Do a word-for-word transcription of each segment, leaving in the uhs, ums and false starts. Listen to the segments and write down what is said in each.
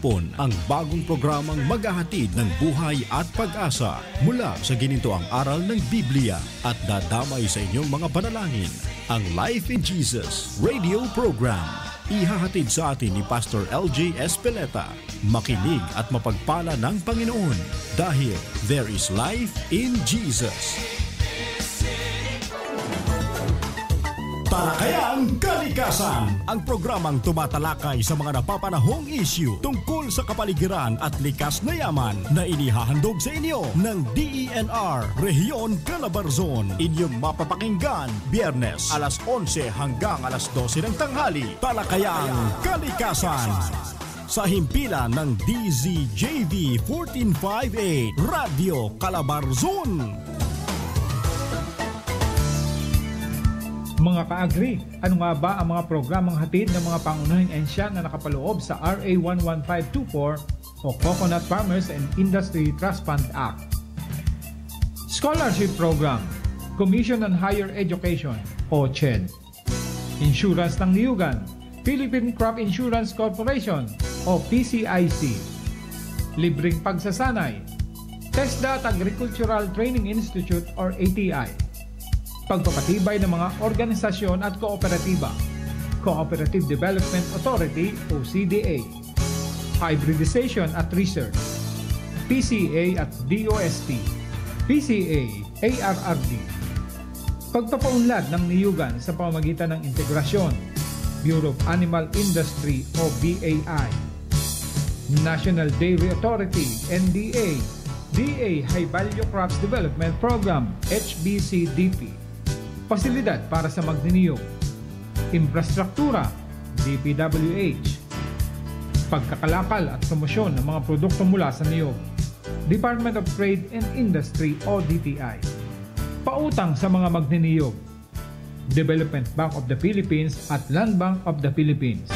hapon ang bagong programang maghahatid ng buhay at pag-asa mula sa ginintoang aral ng Biblia at dadamay sa inyong mga panalangin. Ang Life in Jesus Radio Program. Ihahatid sa atin ni Pastor L J Espeleta. Makinig at mapagpala ng Panginoon dahil there is life in Jesus. Talakayang Kalikasan, ang programang tumatalakay sa mga napapanahong issue tungkol sa kapaligiran at likas na yaman na inihahandog sa inyo ng D E N R Rehiyon Calabarzon. Inyong mapapakinggan Biyernes alas onse hanggang alas dose ng tanghali. Talakayang Kalikasan sa himpilan ng D Z J V fourteen fifty-eight Radio Calabarzon. Mga ka-agri, ano nga ba ang mga programang hatid ng mga pangunahing ensya na nakapaloob sa R A one one five two four o Coconut Farmers and Industry Trust Fund Act? Scholarship Program, Commission on Higher Education o C H E D, Insurance ng Niyugan, Philippine Crop Insurance Corporation o P C I C, Libreng Pagsasanay, TESDA at Agricultural Training Institute or A T I, pagpapatibay ng mga organisasyon at kooperatiba, Cooperative Development Authority o C D A, Hybridization at Research, P C A at D O S T, P C A, A R R D, pagpapaunlad ng niyugan sa pamamagitan ng integrasyon, Bureau of Animal Industry o B A I, National Dairy Authority, N D A, D A High Value Crops Development Program, H B C D P, Pasilidad para sa magniniyog, Infrastruktura, D P W H, pagkakalakal at promosyon ng mga produkto mula sa niyog, Department of Trade and Industry o D T I, pautang sa mga magniniyog, Development Bank of the Philippines at Land Bank of the Philippines.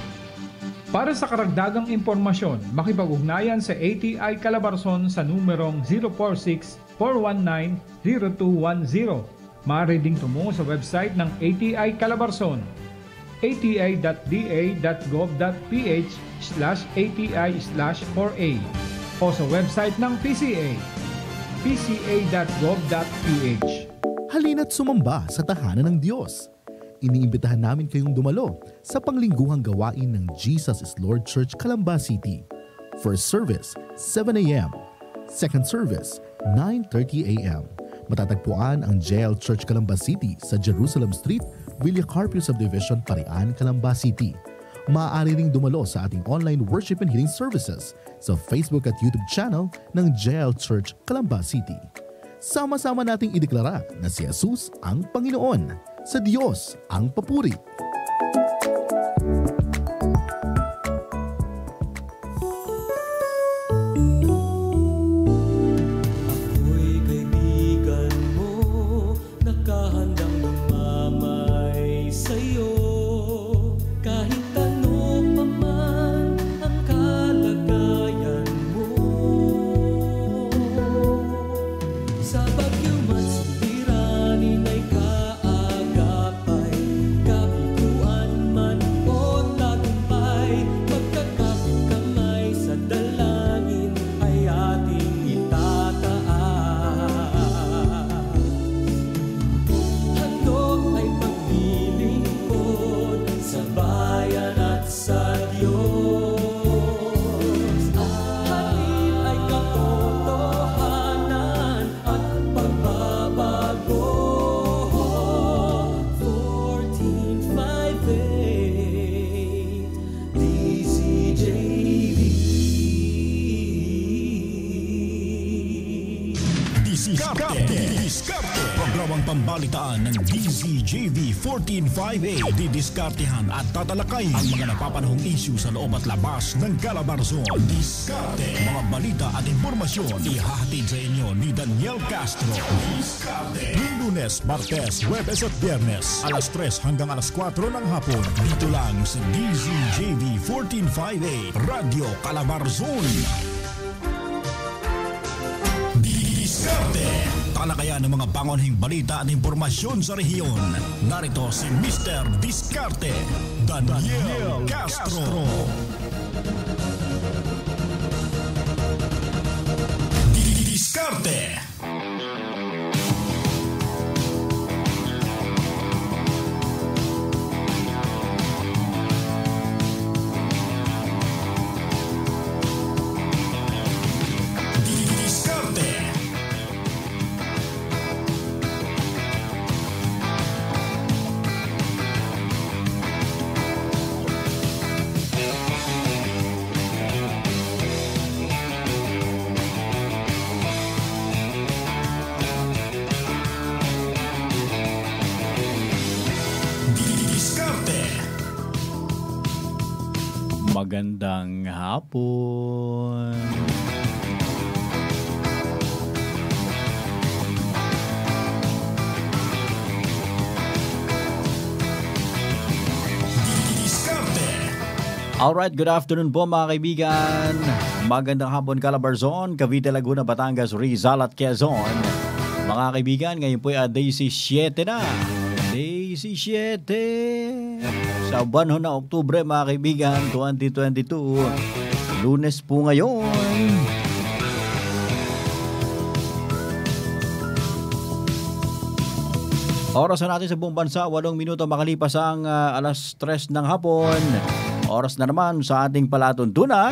Para sa karagdagang impormasyon, makipag-ugnayan sa A T I Calabarzon sa numerong zero four six, four one nine, zero two one zero. Maaari ding tumungo sa website ng A T I Calabarzon, a t i dot d a dot gov dot p h slash a t i slash four a o sa website ng P C A, p c a dot gov dot p h. Halina't sumamba sa tahanan ng Diyos. Iniimbitahan namin kayong dumalo sa panglingguhang gawain ng Jesus is Lord Church, Calamba City. First service, seven a m Second service, nine thirty a m Matatagpuan ang J L Church Calamba City sa Jerusalem Street, Villa Carpio Subdivision, Parian, Calamba City. Maaari ring dumalo sa ating online worship and healing services sa Facebook at YouTube channel ng J L Church Calamba City. Sama-sama nating ideklara na si Jesus ang Panginoon, sa Diyos ang papuri. Pambalitaan ng D Z J V fourteen fifty-eight. Didiskartehan at tatalakay ang mga napapanahong issue sa loob at labas ng Calabarzon. Diskarte. Mga balita at impormasyon ihahatid sa inyo ni Daniel Castro. Diskarte. Lunes, Martes, Huwebes at Biyernes alas tres hanggang alas kwatro ng hapon. Dito lang sa D Z J V fourteen fifty-eight Radio Calabarzon. Diskarte. Talakayan ng mga pangunahing balita at impormasyon sa rehiyon. Narito si Mister Diskarte, Daniel, Daniel Castro. Castro. magandang hapon. Alright, good afternoon po mga kaibigan. Magandang hapon Calabarzon, Cavite, Laguna, Batangas, Rizal at Quezon. Mga kaibigan, ngayon po ay day seven na. day seven sa buwan na Oktubre mga kaibigan, twenty twenty-two. Lunes po ngayon. Oras na natin sa buong bansa, walong minuto makalipas ang uh, alas tres ng hapon. Oras na naman sa ating palatuntunan.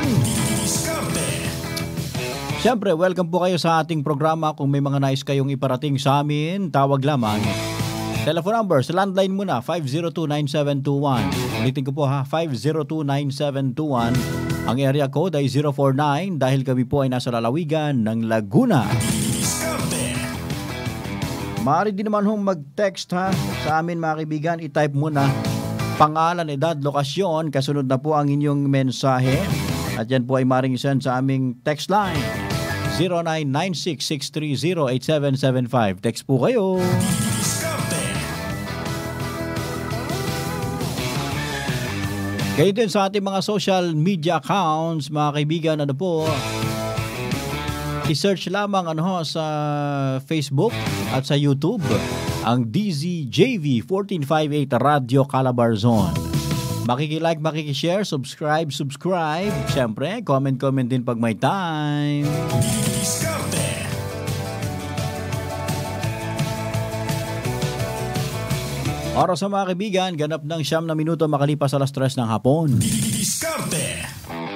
Siyempre, welcome po kayo sa ating programa. Kung may mga nais kayong iparating sa amin, tawag lamang. Telephone number sa landline muna, five zero two nine seven two one. Ulitin ko po ha, five zero two nine seven two one. Ang area code ay zero four nine dahil kami po ay nasa lalawigan ng Laguna. Maaari din naman hong mag-text ha sa amin mga kaibigan. I-type muna pangalan, edad, lokasyon, kasunod na po ang inyong mensahe. At yan po ay maaaring isend sa aming text line zero nine nine six six three zero eight seven seven five. Text po kayo. Kayo din sa ating mga social media accounts, mga kaibigan, ano po, i-search lamang ano ho, sa Facebook at sa YouTube ang D Z J V fourteen fifty-eight Radio Calabarzon. Makikilike, makikishare, subscribe, subscribe. Siyempre, comment, comment din pag may time. Oras sa mga kaibigan, ganap ng siyam na minuto makalipas alas tres ng hapon. Diskarte!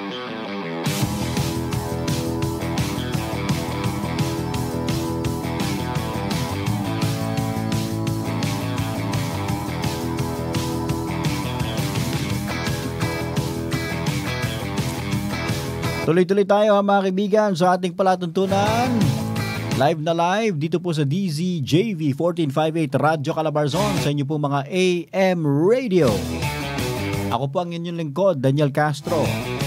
Tuloy-tuloy tayo mga kaibigan sa ating palatuntunan. Live na live dito po sa D Z J V fourteen fifty-eight Radio Calabarzon sa inyo po mga A M Radio. Ako po ang inyong lingkod, Daniel Castro.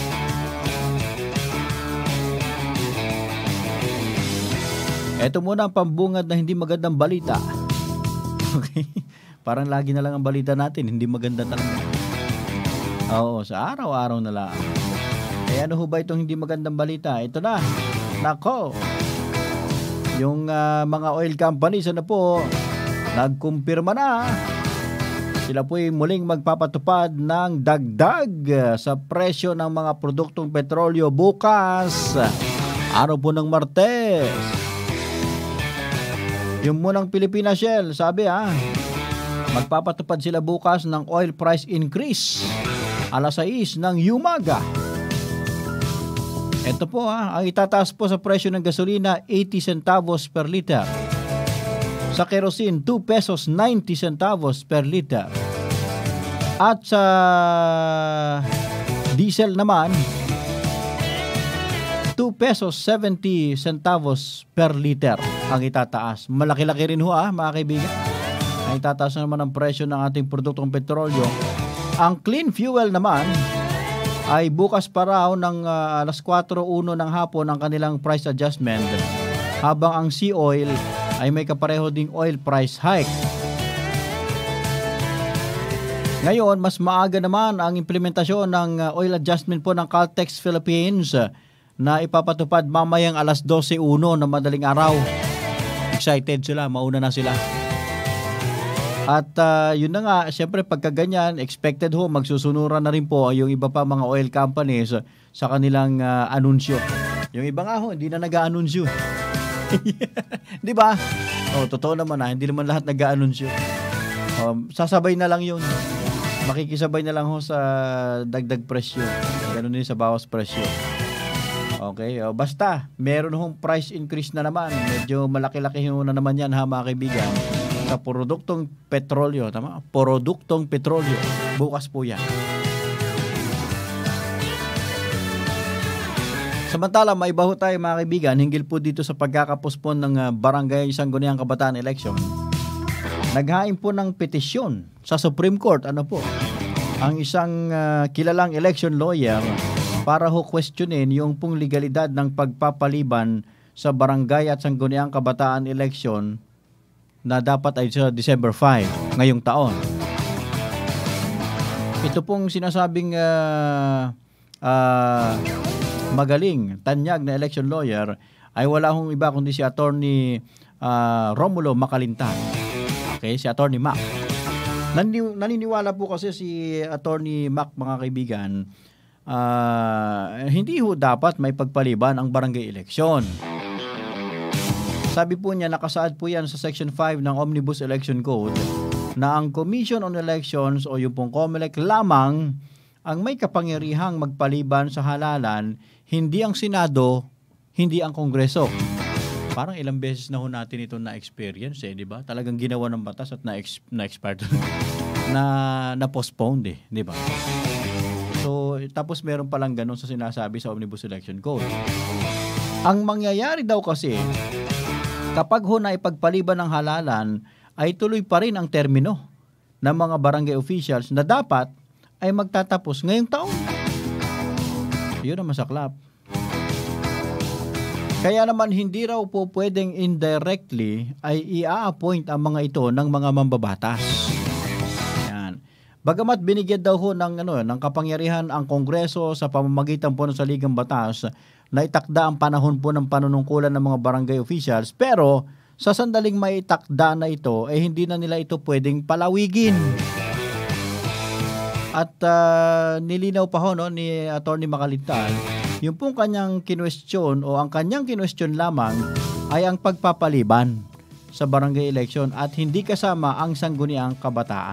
Ito muna ang pambungad na hindi magandang balita. Okay? Parang lagi na lang ang balita natin, hindi maganda talaga. Oo, sa araw-araw na lang. Eh ano ho ba itong hindi magandang balita? Ito na. Nako. Yung uh, mga oil companies ano po, nagkumpirma na. Sila po ay muling magpapatupad ng dagdag sa presyo ng mga produktong petrolyo bukas. Araw po ng Martes. Yung munang Pilipinas Shell, sabi ha, magpapatupad sila bukas ng oil price increase alas sais ng umaga. Ito po ha, ang itataas po sa presyo ng gasolina eighty centavos per liter. Sa kerosene two pesos ninety centavos per liter. At sa diesel naman two pesos seventy centavos per liter ang itataas. Malaki-laki rin ho ha mga kaibigan. Ang itataas naman ang presyo ng ating produktong petrolyo. Ang clean fuel naman ay bukas pa raw ng uh, alas kwatro uno ng hapon ang kanilang price adjustment, habang ang sea oil ay may kapareho ding oil price hike. Ngayon, mas maaga naman ang implementasyon ng uh, oil adjustment po ng Caltex Philippines uh, na ipapatupad mamayang alas dose uno na madaling araw. Excited sila, mauna na sila. At uh, yun na nga, siyempre pagka ganyan, expected ho, magsusunuran na rin po yung iba pa mga oil companies sa kanilang uh, anunsyo. Yung iba nga ho, hindi na nag-aanunsyo. Di ba? Oh, totoo naman ha, hindi naman lahat nag-aanunsyo. Oh, sasabay na lang yun. Makikisabay na lang ho sa dagdag presyo. Ganun din sa bawas presyo. Okay, oh, basta, meron hong price increase na naman. Medyo malaki-laki ho na naman yan ha mga kaibigan. Sa produktong petrolyo, tama? Produktong petrolyo. Bukas po yan. Samantala, may iba ho tayo mga kaibigan, hinggil po dito sa pagkakapospon ng uh, Barangay Sangguniang Kabataan election. Naghain po ng petisyon sa Supreme Court. Ano po? ang isang uh, kilalang election lawyer para ho questionin yung pong legalidad ng pagpapaliban sa barangay at sangguniang kabataan election na dapat ay sa December fifth ngayong taon. Ito pong sinasabing uh, uh, magaling, tanyag na election lawyer ay wala hong iba kundi si Attorney uh, Romulo Macalintan. Okay, si Attorney Mac. Nanini- naniniwala po kasi si Attorney Mac, mga kaibigan, uh, hindi ho dapat may pagpaliban ang barangay election. Sabi po niya, nakasaad po yan sa Section five ng Omnibus Election Code na ang Commission on Elections o yung pong COMELEC lamang ang may kapangyarihang magpaliban sa halalan, hindi ang Senado, hindi ang Kongreso. Parang ilang beses na ho natin ito na-experience eh, di ba? Talagang ginawa ng batas at na-expire na na-postponed eh, di ba? So, tapos meron palang ganun sa sinasabi sa Omnibus Election Code. Ang mangyayari daw kasi, kapag ho na ipagpaliban ng halalan, ay tuloy pa rin ang termino ng mga barangay officials na dapat ay magtatapos ngayong taon. Yun ang masaklap. Kaya naman hindi raw po pwedeng indirectly ay i-appoint ang mga ito ng mga mambabatas. Yan. Bagamat binigyan daw ho ng, ano, ng kapangyarihan ang Kongreso sa pamamagitan po ng saligang batas na itakda ang panahon po ng panunungkulan ng mga barangay officials, pero sa sandaling may itakda na ito, eh hindi na nila ito pwedeng palawigin. At uh, nilinaw pa ho no, ni Attorney Macalintan, yung pong kanyang kinwestiyon o ang kanyang kinwestiyon lamang ay ang pagpapaliban sa barangay election at hindi kasama ang sangguniang kabataan.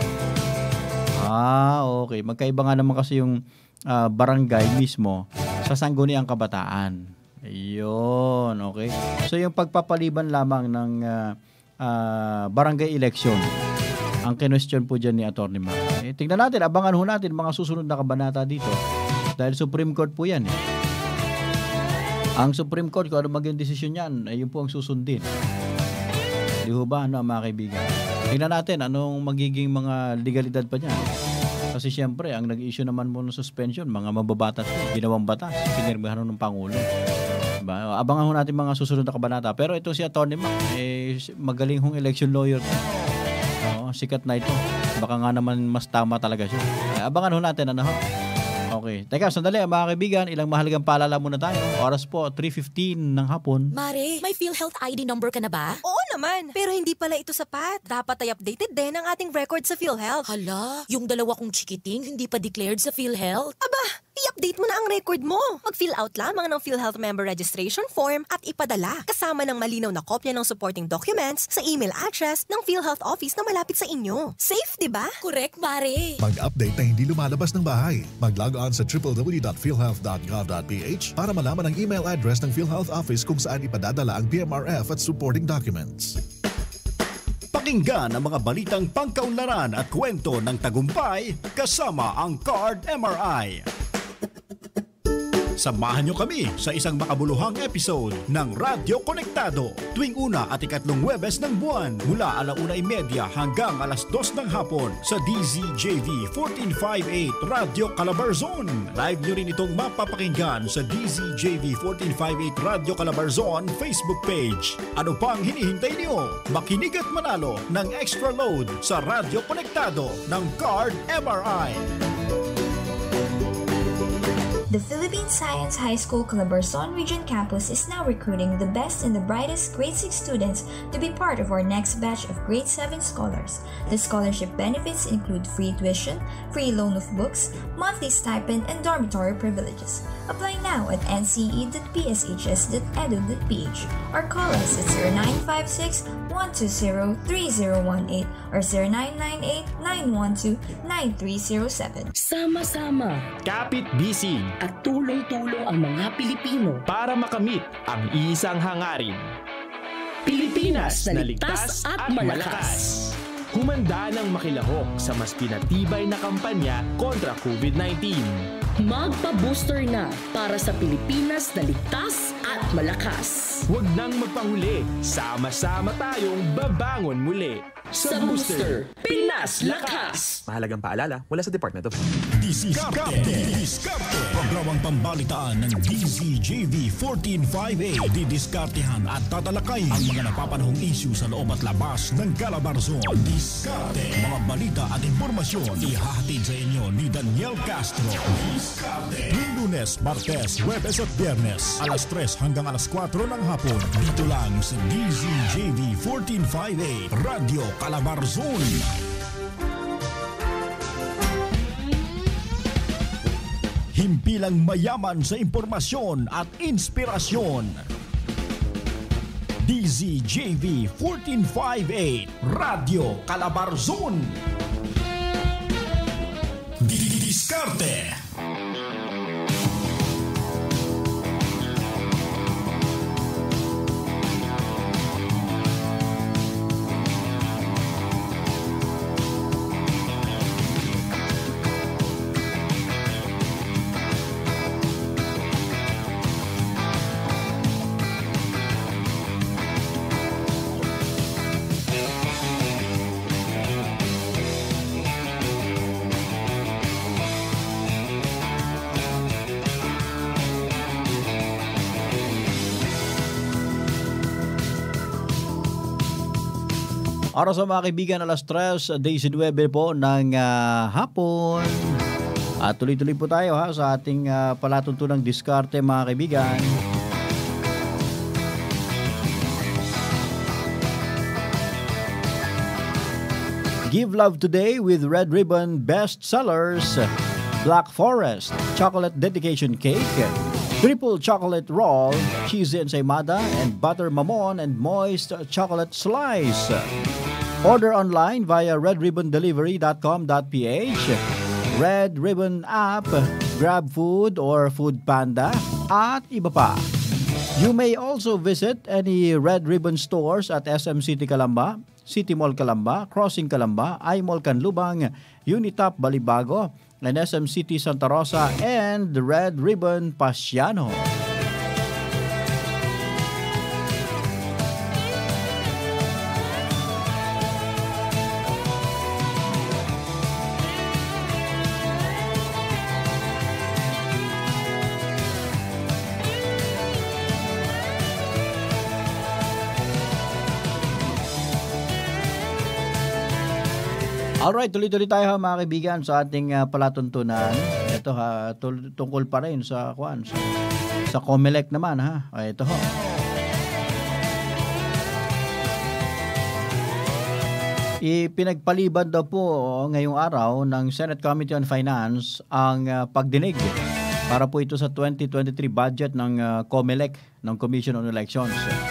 Ah, okay. Magkaiba nga naman kasi yung uh, barangay mismo sa sangguniang kabataan. Ayun, okay. So yung pagpapaliban lamang ng uh, uh, barangay election, ang kinwestiyon po dyan ni Attorney Mac. Eh, tingnan natin, abangan ho natin mga susunod na kabanata dito. Dahil Supreme Court po yan eh. Ang Supreme Court, kung ano maging desisyon yan, ay yun po ang susundin. Di ho ba, ano, mga kaibigan? Tingnan natin, anong magiging mga legalidad pa niyan. Kasi siyempre, ang nag-issue naman mo ng suspension, mga mababatas, ginawang batas, pinirmahan ng Pangulo. Diba? Abangan ho natin mga susunod na kabanata. Pero ito si Attorney Mac, eh, magaling hong election lawyer. Oo, sikat na ito. Baka nga naman mas tama talaga siya. Eh, abangan ho natin, ano ho? Okay. Teka, sandali mga kaibigan, ilang mahalagang paalala muna tayo. Oras po, three fifteen ng hapon. Mare, may PhilHealth I D number ka na ba? Oo naman, pero hindi pala ito sapat. Dapat ay updated din ang ating record sa PhilHealth. Hala, yung dalawa kong chikiting hindi pa declared sa PhilHealth. Aba, i-update mo na ang record mo. Mag-fill out lamang ng PhilHealth member registration form at ipadala kasama ng malinaw na kopya ng supporting documents sa email address ng PhilHealth office na malapit sa inyo. Safe, di ba? Correct, Mare. Mag-update na hindi lumalabas ng bahay. Mag-log on sa w w w dot philhealth dot gov dot p h para malaman ang email address ng PhilHealth office kung saan ipadadala ang P M R F at supporting documents. Pakinggan ang mga balitang pangkaunlaran at kwento ng tagumpay kasama ang Card M R I. Samahan nyo kami sa isang makabuluhang episode ng Radyo Konektado tuwing una at ikatlong Huwebes ng buwan mula alauna imedya hanggang alas dos ng hapon sa D Z J V fourteen fifty-eight Radio Calabarzon. Live nyo rin itong mapapakinggan sa D Z J V fourteen fifty-eight Radio Calabarzon Facebook page. Ano pang hinihintay nyo? Makinig at manalo ng extra load sa Radyo Konektado ng Card M R I. The Philippine Science High School Calabarzon Region Campus is now recruiting the best and the brightest grade six students to be part of our next batch of grade seven scholars. The scholarship benefits include free tuition, free loan of books, monthly stipend, and dormitory privileges. Apply now at n c e dot p s h s dot e d u dot p h or call us at zero nine five six, one two zero, three zero one eight or zero nine nine eight, nine one two, nine three zero seven. Sama-sama, kapit-bisig at tulong-tulong ang mga Pilipino para makamit ang isang hangarin. Pilipinas na ligtas at malakas. Humanda ng makilahok sa mas pinatibay na kampanya kontra COVID nineteen. Magpa-booster na para sa Pilipinas na ligtas at malakas. Huwag nang magpahuli. Sama-sama tayong babangon muli. Sa Booster, Pinas Lakas! Mahalagang paalala mula sa Department of Diskarte. Diskarte. Programang pambalitaan ng D Z J V fourteen fifty-eight. Didiskartehan at tatalakay ang mga napapanahong issue sa loob at labas ng Calabarzon. Diskarte. Mga balita at impormasyon ihahatid sa inyo ni Daniel Castro. Diskarte. Lunes, Martes, Huwebes at Biyernes, alas tres hanggang alas kwatro ng hapon. Dito lang sa D Z J V fourteen fifty-eight. Radio Calabarzon. Himpilang mayaman sa impormasyon at inspirasyon. D Z J V fourteen fifty-eight, Radio Calabarzon. Diskarte. Oras sa mga kaibigan, alas tres, day nineteen po ng uh, hapon. At tuloy-tuloy po tayo ha sa ating uh, palatuntunang diskarte mga kaibigan. Give love today with Red Ribbon Best Sellers, Black Forest Chocolate Dedication Cake, Triple Chocolate Roll, Cheesy Ensaymada, and Butter Mamon and Moist Chocolate Slice. Order online via red ribbon delivery dot com dot p h, Red Ribbon app, Grab Food or Food Panda, at iba pa. You may also visit any Red Ribbon stores at S M City Calamba, City Mall Calamba, Crossing Calamba, I-Mall Canlubang, Unitop Balibago, and S M City Santa Rosa, and the Red Ribbon Pasiano. Alright, tuloy-tuloy tayo ha mga kaibigan sa ating uh, palatuntunan. Ito ha, tul- tungkol pa rin sa kwan, sa, sa COMELEC naman ha. O, ito ho. Ipinagpaliban daw po ngayong araw ng Senate Committee on Finance ang uh, pagdinig para po ito sa twenty twenty-three budget ng uh, COMELEC, ng Commission on Elections.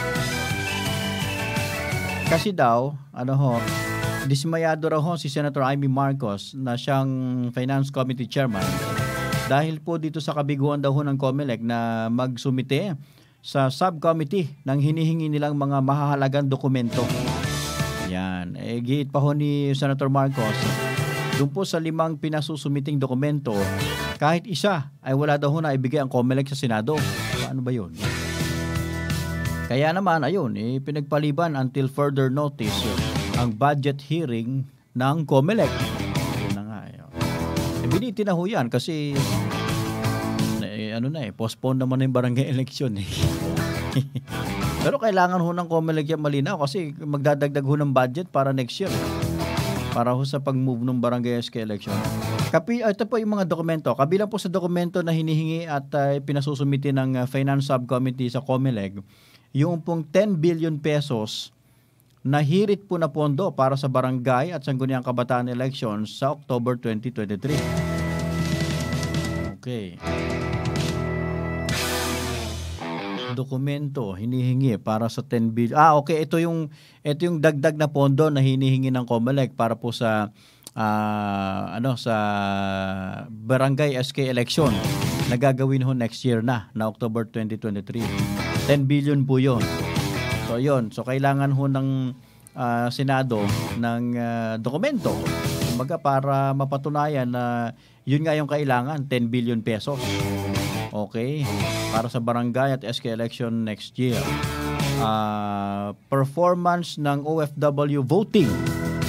Kasi daw, ano ho, dismayado raw ho si Senator Amy Marcos na siyang Finance Committee Chairman dahil po dito sa kabiguan daw ho ng COMELEC na magsumite sa subcommittee ng hinihingi nilang mga mahahalagang dokumento. Yan. Eh, giit pa ho ni Senator Marcos, doon po sa limang pinasusumiting dokumento, kahit isa ay wala daw ho na ibigay ang COMELEC sa Senado. Paano ba yun? Kaya naman, ayun, eh, pinagpaliban until further notice ang budget hearing ng COMELEC. Yun na nga. Eh, biniti na ho yan kasi eh, ano na eh, postpone naman na yung barangay election eh. Pero kailangan ho ng COMELEC yan malinaw kasi magdadagdag ho ng budget para next year. Para ho sa pag-move ng barangay S K election. Kapi, ito po yung mga dokumento. Kabilang po sa dokumento na hinihingi at uh, pinasusumitin ng uh, Finance Subcommittee sa COMELEC, yung pong ten billion pesos na hirit po na pondo para sa barangay at sangguniang kabataan elections sa October twenty twenty-three. Okay. Dokumento hinihingi para sa ten billion. Ah, okay, ito yung ito yung dagdag na pondo na hinihingi ng COMELEC para po sa uh, ano sa barangay S K election na gagawin ho next year na na October twenty twenty-three. ten billion po 'yon. So yon, so kailangan ho ng uh, Senado ng uh, dokumento. Kumbaga para mapatunayan na yun nga yung kailangan, ten billion pesos. Okay? Para sa barangay at S K election next year. Uh, performance ng O F W voting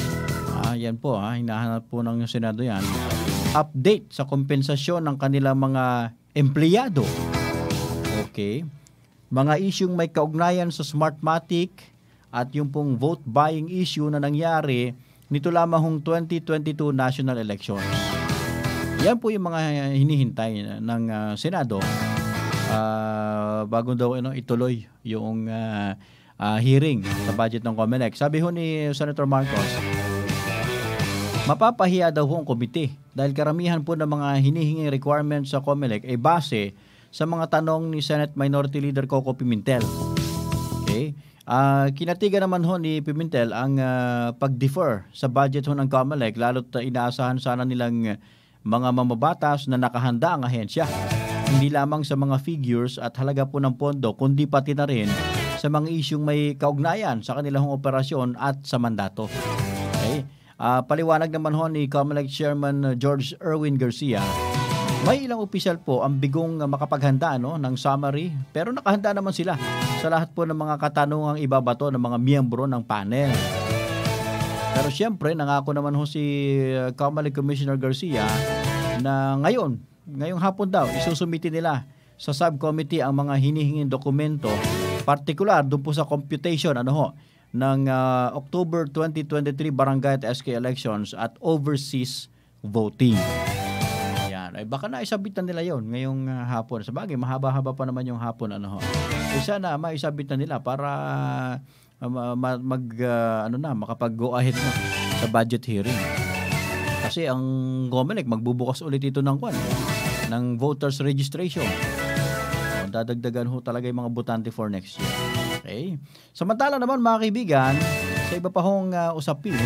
ha, yan po ha, hinahanap po ng Senado yan. Update sa kompensasyon ng kanilang mga empleyado. Okay. Mga isyung may kaugnayan sa Smartmatic at yung pong vote buying issue na nangyari nito lamang hong twenty twenty-two national elections. Yan po yung mga hinihintay ng uh, Senado uh, bago daw ano, ituloy yung uh, uh, hearing sa budget ng COMELEC. Sabi ho ni Senator Marcos, mapapahiya daw ho ang komite dahil karamihan po ng mga hinihinging requirements sa COMELEC ay base sa mga tanong ni Senate Minority Leader Coco Pimentel. Okay? Uh, kinatiga naman ho ni Pimentel ang uh, pag-defer sa budget ho ng COMELEC, lalo't uh, inaasahan sana nilang mga mamabatas na nakahanda ang ahensya. Hindi lamang sa mga figures at halaga po ng pondo, kundi pati na rin sa mga isyung may kaugnayan sa kanilang operasyon at sa mandato. Okay? Uh, paliwanag naman ho ni COMELEC Chairman George Erwin Garcia, may ilang opisyal po ang bigong makapaghanda no, ng summary, pero nakahanda naman sila sa lahat po ng mga katanungang ibabato ng mga miyembro ng panel. Pero siyempre, nangako naman ho si COMELEC Commissioner Garcia na ngayon, ngayong hapon daw, isusumiti nila sa subcommittee ang mga hinihinging dokumento, partikular doon po sa computation ano ho, ng uh, October twenty twenty-three Barangay at S K elections at overseas voting. Ay baka naisabit na nila yon ngayong uh, hapon. Sa bagay, mahaba-haba pa naman yung hapon ano ho. So sana maisabit na nila para uh, mag uh, ano na makapag-go ahead na sa budget hearing. Kasi ang COMELEC magbubukas ulit ito ng kwan ng voters registration. So, dadagdagan ho talaga yung mga botante for next year. Okay? Samantala naman mga kaibigan, sa iba pa hong uh, usapin,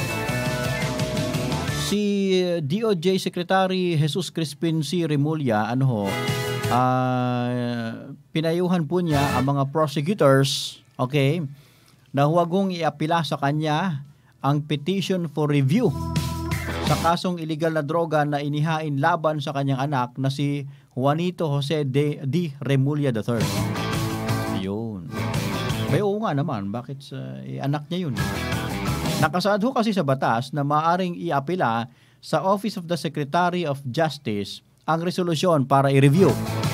si D O J Secretary Jesus Crispin C. Remulla, ano ho, uh, pinayuhan po niya ang mga prosecutors, okay, na huwag hong iapila sa kanya ang petition for review sa kasong illegal na droga na inihain laban sa kanyang anak na si Juanito Jose D. D. Remulla the third. Ayun. Bay, oo nga naman, bakit sa eh, anak niya yun? Nakasaad ho kasi sa batas na maaring iapila sa Office of the Secretary of Justice ang resolusyon para i-review.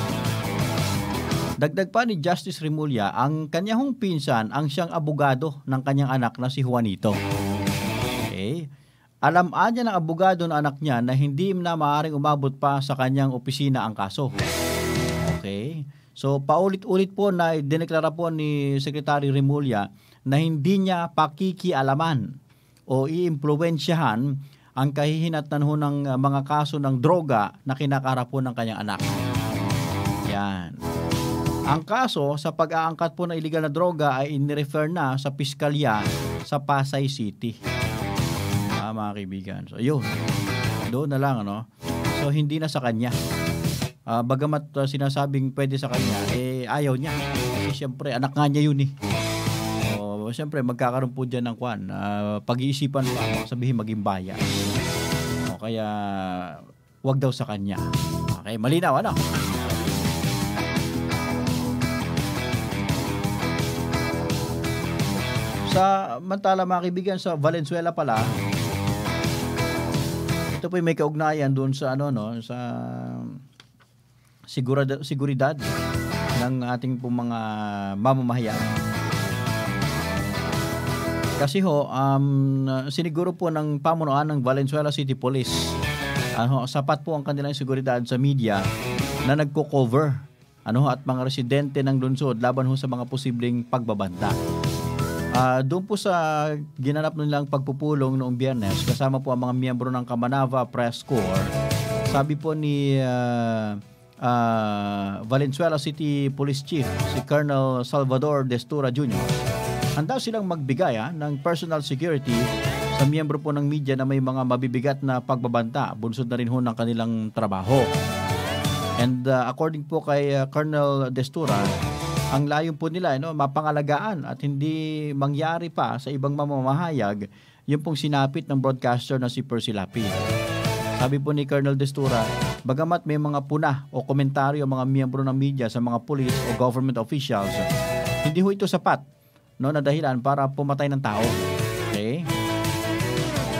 Dagdag pa ni Justice Remulla, ang kanyang pinsan ang siyang abogado ng kanyang anak na si Juanito. Okay. Alam niya ng abogado ng anak niya na hindi na maaring umabot pa sa kanyang opisina ang kaso. Okay. So paulit-ulit po na dineklara po ni Secretary Remulla na hindi niya pakikialaman o iimpluwensyahan ang kahihinatnan ho ng mga kaso ng droga na kinakarap po ng kanyang anak. Yan. Ang kaso sa pag-aangkat po ng illegal na droga ay inirefer na sa piskalya sa Pasay City. Ah, mga kaibigan. So, yun. Doon na lang, ano? So, hindi na sa kanya. Uh, bagamat uh, sinasabing pwede sa kanya, eh, ayaw niya. Kasi siyempre, anak nga niya yun eh. Siyempre, magkakaroon po dyan ng kwan. Uh, pag-iisipan pa, sabihin maging baya. O, kaya, wag daw sa kanya. Okay, malinaw, ano? Sa mantala mga kaibigan, sa Valenzuela pala, ito po may kaugnayan doon sa, ano, no, sa sigurad- seguridad ng ating po mga mamamahayan. Kasi ho, um, siniguro po ng pamunuan ng Valenzuela City Police, ano, sapat po ang kanilang seguridad sa media na nagko-cover ano, at mga residente ng lungsod laban ho sa mga posibleng pagbabanta. Uh, doon po sa ginanap nilang pagpupulong noong Biyernes, kasama po ang mga miyembro ng Kamanava Press Corps, sabi po ni uh, uh, Valenzuela City Police Chief, si Colonel Salvador Destura Junior, handa silang magbigay ha, ng personal security sa miyembro po ng media na may mga mabibigat na pagbabanta. Bunsod na rin ho ng kanilang trabaho. And uh, according po kay uh, Colonel Destura, ang layon po nila no, mapangalagaan at hindi mangyari pa sa ibang mamamahayag yung pong sinapit ng broadcaster na si Percy Lapi. Sabi po ni Colonel Destura, bagamat may mga puna o komentaryo mga miyembro ng media sa mga police o government officials, hindi ho ito sapat no, na dahilan para pumatay ng tao. Okay?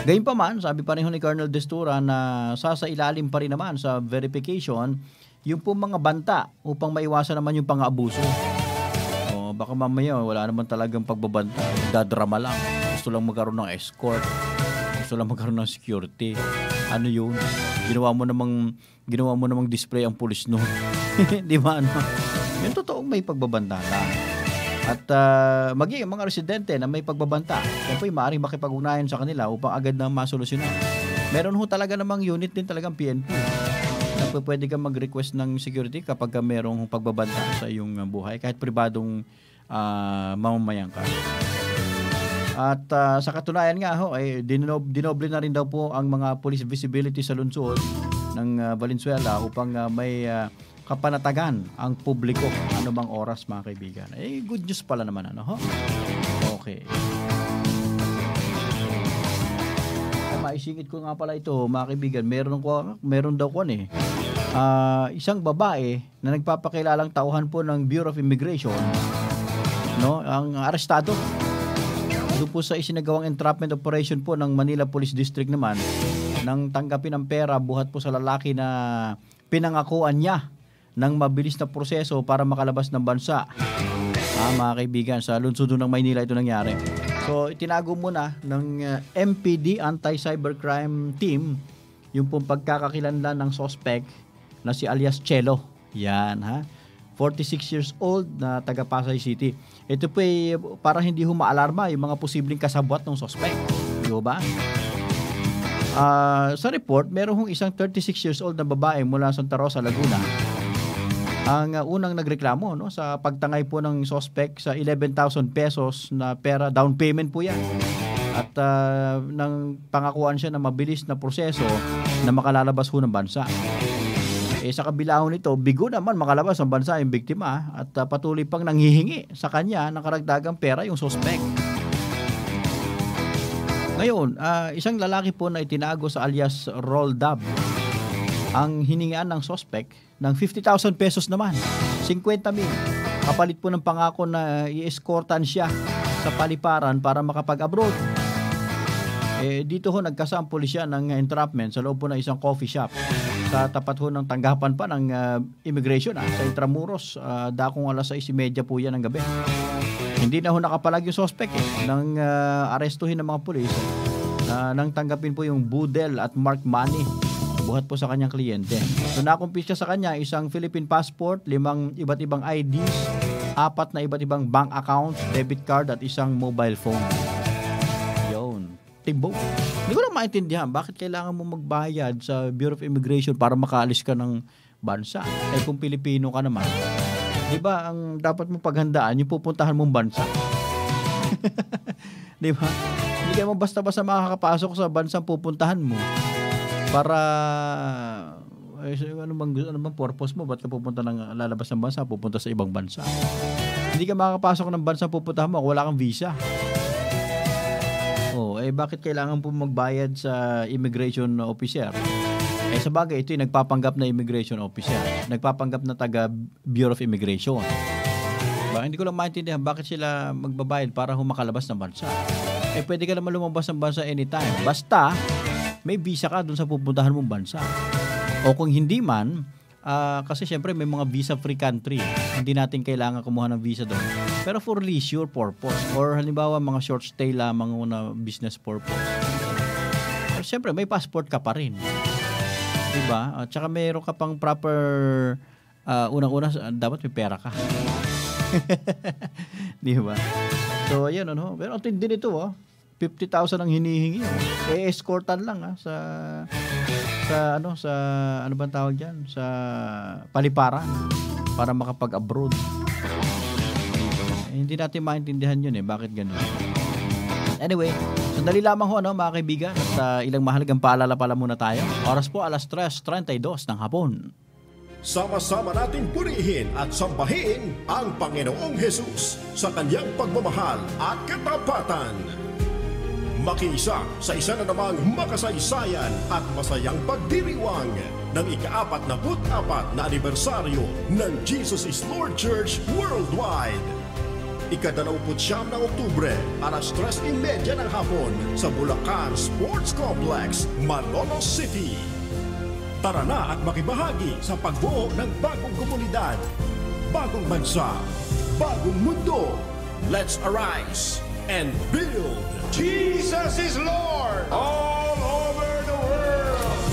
Gayunpaman, sabi pa rin ni Colonel Destura na sasailalim pa rin naman sa verification yung po mga banta upang maiwasan naman yung pang-aabuso. O, baka mamaya wala naman talagang pagbabanta, dadrama lang. Gusto lang magkaroon ng escort, gusto lang magkaroon ng security. Ano yun? Ginawa mo namang, ginawa mo namang display ang pulis noon. Di ba? Ano? Yung totoong may pagbabanta lang. At uh, maging mga residente na may pagbabanta, yan po yung maaaring makipag-ugnayan sa kanila upang agad na masolusyonan. Meron ho talaga namang unit din talagang P N P na pwede kang mag-request ng security kapag ka merong pagbabanta sa iyong buhay, kahit pribadong uh, mamamayan ka. At uh, sa katunayan nga ho, ay dinob, dinoble na rin daw po ang mga police visibility sa lungsod ng uh, Valenzuela upang uh, may uh, kapanatagan ang publiko anumang oras, mga kaibigan. Eh, good news pala naman, ano ho? Okay. Ay, maisingit ko nga pala ito, mga kaibigan. Meron, ko, meron daw ko eh. Uh, isang babae na nagpapakilalang tauhan po ng Bureau of Immigration, no, ang arestado. Doon po sa isinagawang entrapment operation po ng Manila Police District naman, nang tanggapin ng pera buhat po sa lalaki na pinangakuan niya ng mabilis na proseso para makalabas ng bansa. Ah, mga kaibigan, sa lungsod ng Maynila ito nangyari. So, itinago muna ng uh, M P D Anti-Cybercrime Team yung pong pagkakakilanlan ng suspect na si alias Chelo. Yan, ha? forty-six years old na taga Pasay City. Ito po ay para hindi ho maalarma yung mga posibleng kasabwat ng suspect. Di ba? Uh, sa report, meron hong isang thirty-six years old na babae mula Santa Rosa, Laguna. Ang uh, unang nagreklamo, no, sa pagtangay po ng suspect sa eleven thousand pesos na pera, down payment po yan. At uh, nang pangakuan siya na mabilis na proseso na makalalabas ho ng bansa. Eh, sa kabila ho nito, bigo naman makalabas ng bansa yung biktima at uh, patuloy pang nanghihingi sa kanya ng karagdagang pera yung suspect. Ngayon, uh, isang lalaki po na itinago sa alias Roldab ang hiningaan ng suspect ng fifty thousand pesos naman, fifty mil, kapalit po ng pangako na i-escortan siya sa paliparan para makapag-abroad. Eh, dito ho nagkasa ang pulisya ng entrapment sa loob po ng isang coffee shop sa tapat ho ng tanggapan pa ng uh, immigration ah, sa Intramuros, uh, dakong alas sais trenta po yan ng gabi. Hindi na ho nakapalag yung suspect eh, nang uh, arestuhin ng mga pulis uh, nang tanggapin po yung budel at mark money buhat po sa kanyang kliyente. So nakumpisya sa kanya isang Philippine passport, limang iba't ibang I Ds, apat na iba't ibang bank accounts, debit card at isang mobile phone. Yun. Timbo. Hindi ko lang maintindihan bakit kailangan mo magbayad sa Bureau of Immigration para makaalis ka ng bansa. Eh kung Pilipino ka naman, di ba ang dapat mo paghandaan yung pupuntahan mong bansa? Di ba? Hindi ka mo basta-basta makakapasok sa bansang pupuntahan mo. Para eh, ano bang ano bang purpose mo? Ba't ka pupunta ng lalabas ng bansa, pupunta sa ibang bansa? Hindi ka makakapasok ng bansa pupuntahan mo kung wala kang visa. Oh, eh bakit kailangan po magbayad sa immigration officer? Eh sa bagay ito yung nagpapanggap na immigration officer, nagpapanggap na taga Bureau of Immigration. Ba, hindi ko lang maintindihan bakit sila magbabayad para humakalabas ng bansa. Eh pwede ka naman lumabas ng bansa anytime. Basta may visa ka dun sa pupuntahan mong bansa. O kung hindi man, uh, kasi syempre may mga visa-free country. Hindi natin kailangan kumuha ng visa doon. Pero for leisure purpose. Or halimbawa mga short stay lamang na business purpose. Pero syempre may passport ka pa rin. Diba? At saka mayroon ka pang proper, uh, unang-una, dapat may pera ka. Diba? So, ayan, ano. Pero ang tindi nito, oh. fifty thousand ang hinihingi. Eh, escortan lang ha, sa sa ano sa ano bang tawag diyan, sa paliparan para makapag-abroad. Eh, hindi natin maintindihan 'yun eh, bakit ganoon. Anyway, sandali lamang ho ano mga kaibigan at uh, ilang mahalagang paalala pala muna tayo. Oras po alas tres treinta y dos ng hapon. Sama-sama nating purihin at sambahin ang Panginoong Hesus sa kanyang pagmamahal at katapatan. Makiisa sa isa na namang makasaysayan at masayang pagdiriwang ng ika-apat na put-apat na anibersaryo ng Jesus is Lord Church Worldwide. ikadalawamputsyam ng Oktubre, alas tres imedya ng hapon sa Bulacan Sports Complex, Malolos City. Tara na at makibahagi sa pagbuo ng bagong komunidad, bagong bansa, bagong mundo. Let's arise and build. Jesus is Lord all over the world.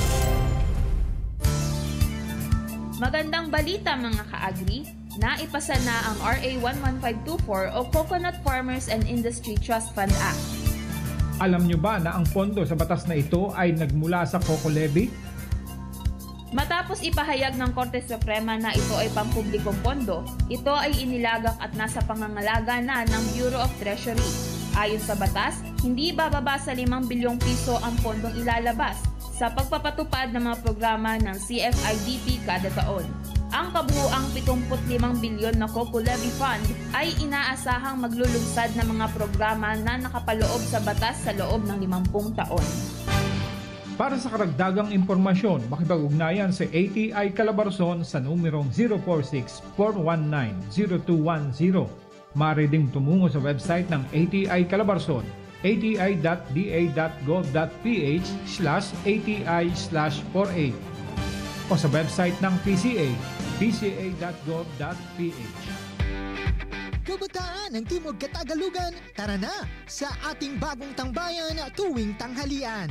Magandang balita mga ka-agri, naipasa na ang R A one one five two four o Coconut Farmers and Industry Trust Fund Act. Alam nyo ba na ang pondo sa batas na ito ay nagmula sa Coco Levy? Matapos ipahayag ng Korte Suprema na ito ay pampublikong pondo, ito ay inilagak at nasa pangangalaga na ng Bureau of Treasury. Ayon sa batas, hindi bababa sa limang bilyong piso ang pondong ilalabas sa pagpapatupad ng mga programa ng C F I D P kada taon. Ang kabuuang pitungput limang bilyon na Coco Levy Fund ay inaasahang maglulunsad ng mga programa na nakapaloob sa batas sa loob ng limampung taon. Para sa karagdagang impormasyon, makipag-ugnayan sa A T I Calabarzon sa numerong zero four six, four one nine, zero two one zero. Maaari ding tumungo sa website ng A T I Calabarzon, a t i dot d a dot gov dot p h slash a t i slash four a o sa website ng P C A, p c a dot gov dot p h. Kabataan ng Timog Katagalugan, tara na sa ating bagong tambayan tuwing tanghalian.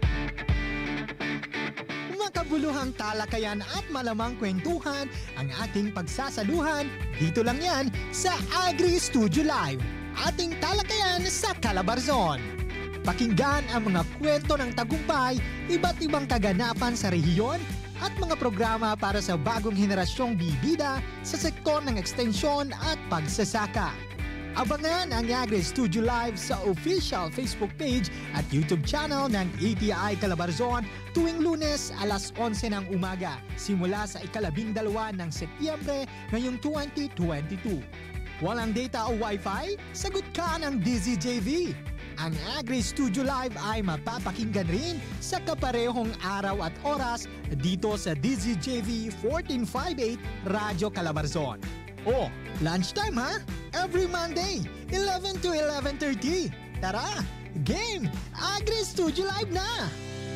Makabuluhang talakayan at malamang kwentuhan ang ating pagsasaluhan, dito lang yan sa Agri Studio Live, ating talakayan sa Calabarzon. Pakinggan ang mga kwento ng tagumpay, iba't ibang kaganapan sa rehiyon at mga programa para sa bagong henerasyong bibida sa sektor ng ekstensyon at pagsasaka. Abangan ang Agri Studio Live sa official Facebook page at YouTube channel ng A T I Calabarzon tuwing Lunes alas onse ng umaga simula sa ikalabing dalawa ng Setyembre ngayong twenty twenty-two. Walang data o Wi-Fi? Sagot ka ng D Z J V. Ang Agri Studio Live ay mapapakinggan rin sa kaparehong araw at oras dito sa D Z J V fourteen fifty-eight Radyo Calabarzon. O, lunchtime ha? Every Monday, eleven to eleven thirty. Tara, game! Agri Studio Live na!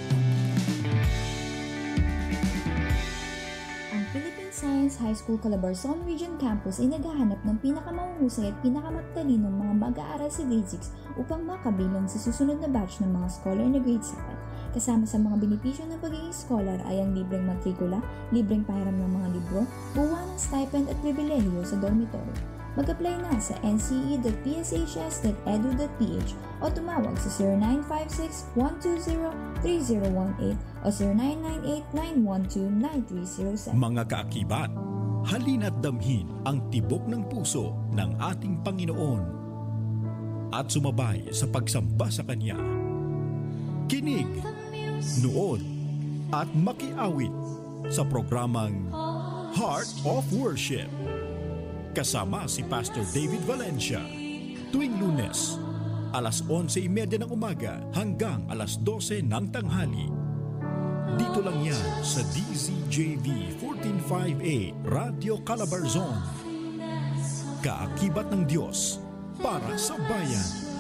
Ang Philippine Science High School Calabarzon Region Campus ay naghahanap ng pinakamahusay at pinakamatalinong mga mag-aaral sa grade six upang makabilang sa susunod na batch ng mga scholar na grade seven. Kasama sa mga benepisyo ng pagiging scholar ay ang libreng matrikula, libreng pahiram ng mga libro, buwan ng stipend at pribilehyo sa dormitory. Mag-apply na sa n c e dot p s h s dot e d u dot p h o tumawag sa zero nine five six, one two zero, three zero one eight o zero nine nine eight, nine one two, nine three zero seven. Mga kaakibat, halina't damhin ang tibok ng puso ng ating Panginoon at sumabay sa pagsamba sa Kanya. Kinig, nood at makiawit sa programang Heart of Worship. Kasama si Pastor David Valencia tuwing Lunes, alas onse imedya ng umaga hanggang alas dose ng tanghali. Dito lang yan sa D Z J V fourteen fifty-eight Radio Calabarzon. Kaakibat ng Diyos para sa bayan.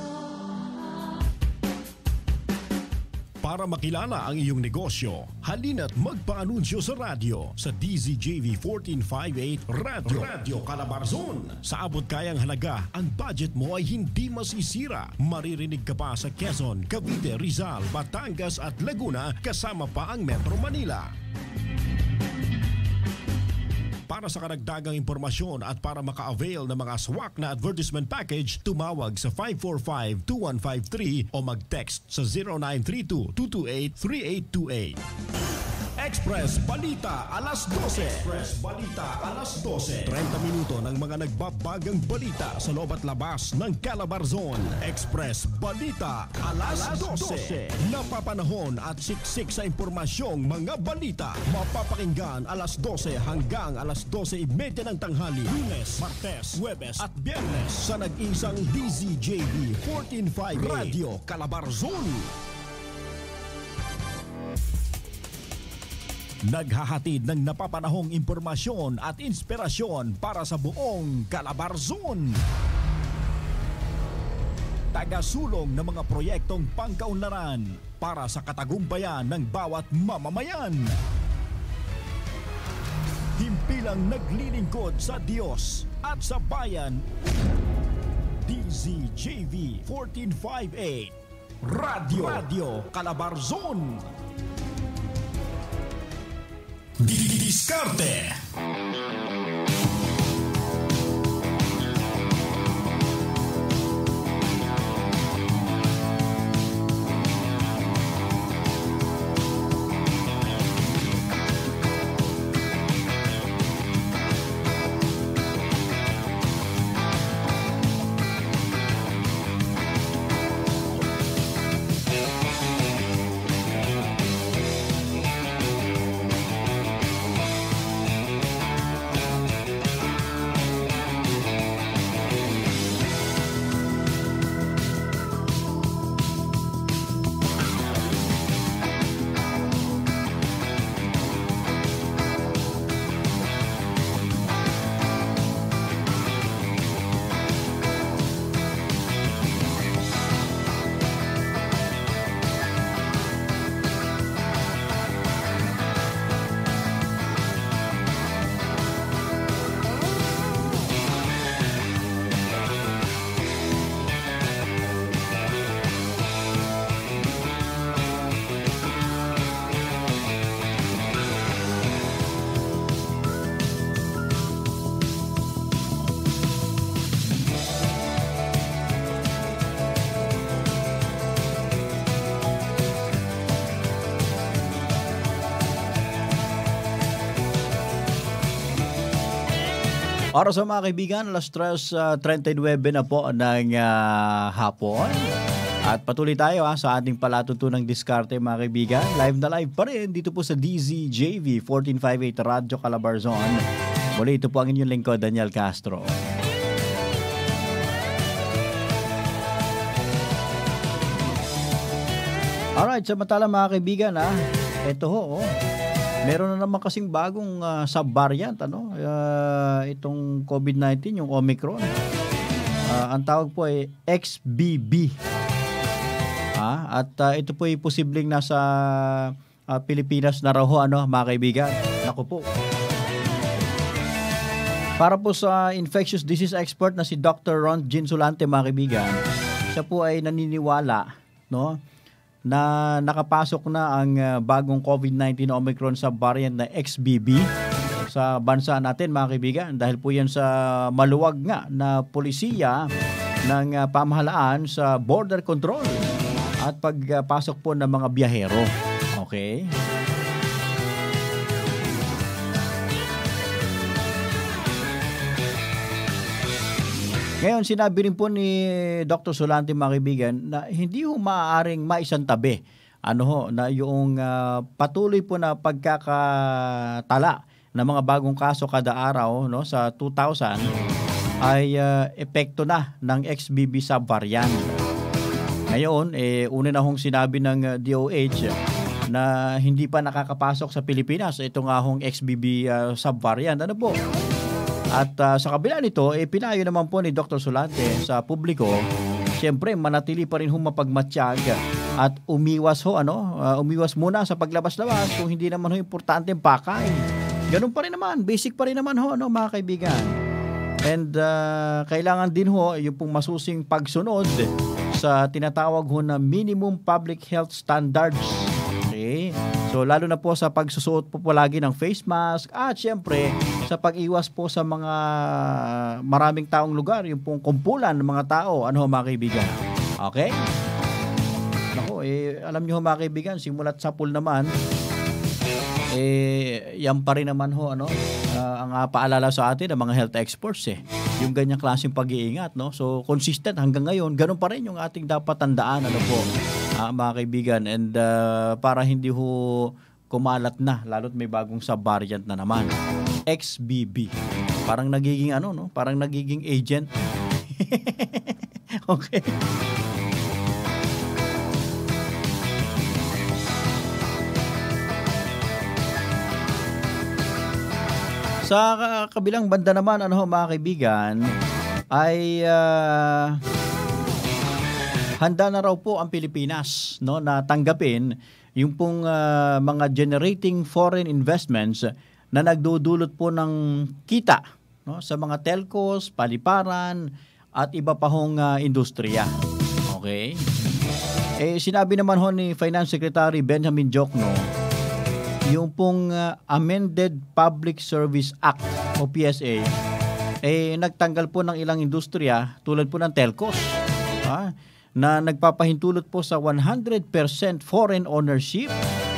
Para makilala ang iyong negosyo, halina't magpaanunsyo sa radyo sa D Z J V fourteen fifty-eight Radio, Radio Calabarzon. Sa abot kayang halaga, ang budget mo ay hindi masisira. Maririnig ka pa sa Quezon, Cavite, Rizal, Batangas at Laguna kasama pa ang Metro Manila. Para sa karagdagang impormasyon at para maka-avail ng mga swak na advertisement package, tumawag sa five four five, two one five three o mag-text sa zero nine three two, two two eight, three eight two eight. Express Balita alas dose. Express Balita alas dose. thirty minuto ng mga nagbabagang balita sa loob at labas ng Calabarzon. Express Balita alas dose. Napapanahon at siksik sa impormasyong mga balita. Mapapakinggan alas dose hanggang alas dose imedya ng tanghali. Lunes, Martes, Huwebes at Biyernes sa nag-isang D Z J V fourteen fifty Radio Calabarzon. Naghahatid ng napapanahong impormasyon at inspirasyon para sa buong Calabarzon. Tagasulong ng mga proyektong pangkaunlaran para sa katagumpayan ng bawat mamamayan. Himpilang naglilingkod sa Diyos at sa bayan. D Z J V fourteen fifty-eight Radio Radio Calabarzon. Diskarte. Para sa mga kaibigan, alas tres thirty-nine na po ng uh, hapon. At patuloy tayo ha, sa ating palatuntunang diskarte mga kaibigan. Live na live pa rin dito po sa D Z J V fourteen fifty-eight Radio Calabarzon. Muli ito po ang inyong lingkod, Daniel Castro. Alright, samantala mga kaibigan ha, ito ho, oh. Meron na naman kasing bagong uh, sub-variant, ano? Uh, itong COVID nineteen, yung Omicron. Uh, ang tawag po ay X B B. Ah, at uh, ito po ay posibleng nasa uh, Pilipinas na raw ho, ano, mga kaibigan. Naku po. Para po sa infectious disease expert na si Doctor Ron Ginsolante, mga kaibigan, siya po ay naniniwala, no, na nakapasok na ang uh, bagong COVID nineteen Omicron sub-variant na X B B sa bansa natin mga kaibigan, dahil po yan sa maluwag nga na polisiya ng uh, pamahalaan sa border control at pagpasok uh, po ng mga biyahero. Okay? Ngayon, sinabi rin po ni Doctor Solante, mga kaibigan, na hindi ho maaaring maisantabi ano ho, na yung uh, patuloy po na pagkakatala ng mga bagong kaso kada araw, no, sa two thousand ay uh, epekto na ng X B B subvariant. Ngayon, eh, una na hong sinabi ng uh, D O H na hindi pa nakakapasok sa Pilipinas ito nga hong X B B uh, subvariant. Ano po? At uh, sa kabila nito, eh, pinayo naman po ni Doctor Solante sa publiko, siyempre manatili pa rin humapagmatsyag at umiwas ho, ano, uh, umiwas muna sa paglabas-labas kung hindi naman ho importante ang pakay. Ganun pa rin naman, basic pa rin naman ho, ano, mga kaibigan. And uh, kailangan din ho yung pong masusing pagsunod sa tinatawag ho na minimum public health standards. Okay? So lalo na po sa pagsusuot po palagi ng face mask at syempre sa pag-iwas po sa mga maraming taong lugar, yung pong kumpulan ng mga tao, ano ho, mga kaibigan. Okay? Naku, eh, alam nyo ho, mga kaibigan, simulat sa pool naman, eh, yan pa rin naman ho, ano, uh, ang uh, paalala sa atin ng mga health experts, eh, yung ganyang klaseng pag-iingat, no? So, consistent hanggang ngayon, ganun pa rin yung ating dapat tandaan, ano po, uh, mga kaibigan, and uh, para hindi ho kumalat na, lalo't may bagong sub-variant na naman. X B B. Parang nagiging ano, no? Parang nagiging agent. Okay. Sa kabilang banda naman, ano, mga kaibigan, ay uh, handa na raw po ang Pilipinas, no, na tanggapin yung pong uh, mga generating foreign investments na nagdudulot po ng kita, no, sa mga telcos, paliparan at iba pa hong uh, industriya. Okay? Eh sinabi naman ho ni Finance Secretary Benjamin Diokno, yung pong uh, Amended Public Service Act o P S A eh nagtanggal po ng ilang industriya tulad po ng telcos, ha, na nagpapahintulot po sa one hundred percent foreign ownership.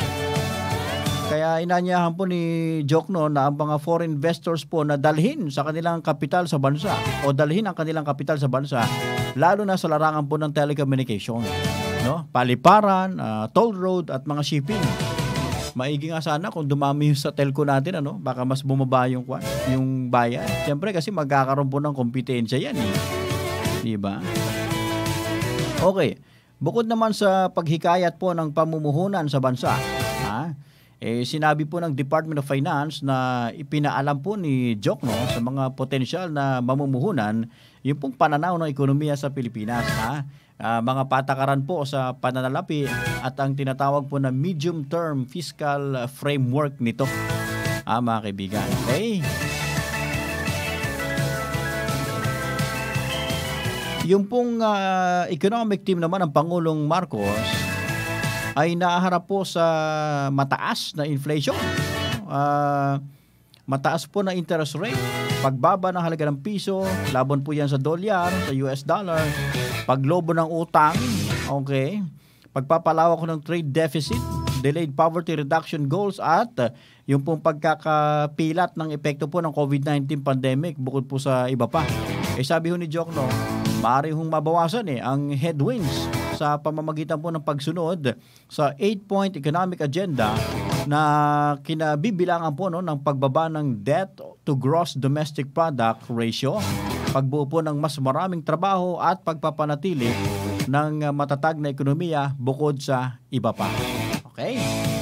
Kaya inanyahan po ni Diokno na ang mga foreign investors po na dalhin sa kanilang kapital sa bansa o dalhin ang kanilang kapital sa bansa, lalo na sa larangan po ng telecommunication, no? Paliparan, uh, toll road at mga shipping. Maigi nga sana kung dumami yung sa telco natin, ano, baka mas bumaba yung, yung bayan. Siyempre kasi magkakaroon po ng kompetensya yan, eh. Di ba? Okay. Bukod naman sa paghikayat po ng pamumuhunan sa bansa, ha, eh, sinabi po ng Department of Finance na ipinaalam po ni Diokno sa mga potensyal na mamumuhunan yung pong pananaw ng ekonomiya sa Pilipinas, ha? Uh, mga patakaran po sa pananalapi at ang tinatawag po na medium-term fiscal framework nito, ah, mga kaibigan. Okay? Yung pong uh, economic team naman ng Pangulong Marcos ay naaharap po sa mataas na inflation, uh, mataas po na interest rate, pagbaba ng halaga ng piso, laban po yan sa dolyar, sa U S dollar, paglobo ng utang, okay, pagpapalawak ko ng trade deficit, delayed poverty reduction goals at uh, yung pong pagkakapilat ng epekto po ng COVID nineteen pandemic bukod po sa iba pa. Eh sabi ho ni Diokno, maaari hong mabawasan eh ang headwinds sa pamamagitan po ng pagsunod sa eight-point economic agenda na kinabibilangan po, no, ng pagbaba ng debt to gross domestic product ratio, pagbuo po ng mas maraming trabaho at pagpapanatili ng matatag na ekonomiya bukod sa iba pa. Okay?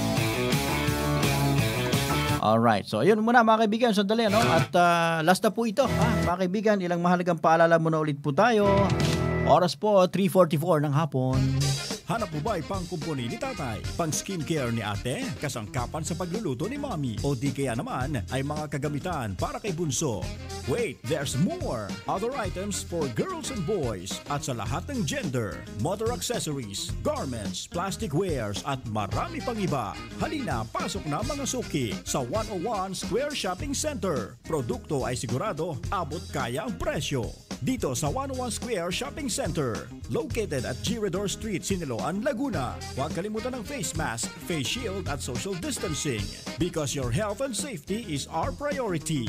Alright. So, ayun muna mga kaibigan. Sandali, no? At uh, last na po ito. Ha? Mga kaibigan, ilang mahalagang paalala muna ulit po tayo. Oras po, three forty-four ng hapon. Hanap mo ba'y pang kumpuni ni tatay, pang skincare ni ate, kasangkapan sa pagluluto ni mami, o di kaya naman ay mga kagamitan para kay bunso? Wait, there's more! Other items for girls and boys at sa lahat ng gender, motor accessories, garments, plastic wares at marami pang iba. Halina, pasok na mga suki sa one oh one Square Shopping Center. Produkto ay sigurado, abot kaya ang presyo. Dito sa one oh one Square Shopping Center, located at Girador Street, Siniloan, Laguna. Huwag kalimutan ng face mask, face shield at social distancing because your health and safety is our priority.